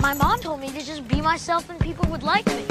My mom told me to just be myself and people would like me.